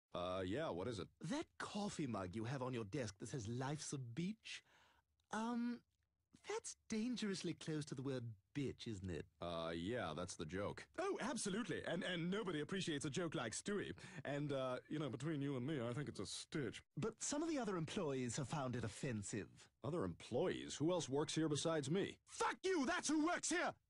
Yeah, what is it? That coffee mug you have on your desk that says Life's a Beach, that's dangerously close to the word bitch, isn't it? Yeah, that's the joke. Oh, absolutely. And nobody appreciates a joke like Stewie. And, between you and me, I think it's a stitch. But some of the other employees have found it offensive. Other employees? Who else works here besides me? Fuck you! That's who works here!